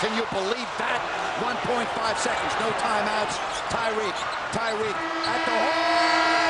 Can you believe that? 1.5 seconds, no timeouts. Tyreek at the hole.